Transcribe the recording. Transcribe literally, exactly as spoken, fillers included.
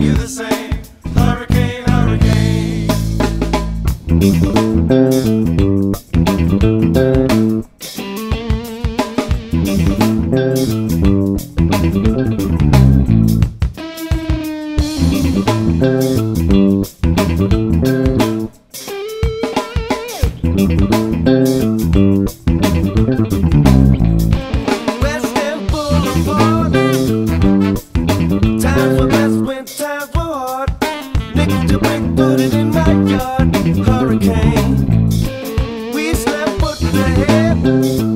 you the same. Hurricane, hurricane. West End Boulevard. Times were best when times were hard. Nickel to brick, put it in my yard. Hurricane. We slept put the head.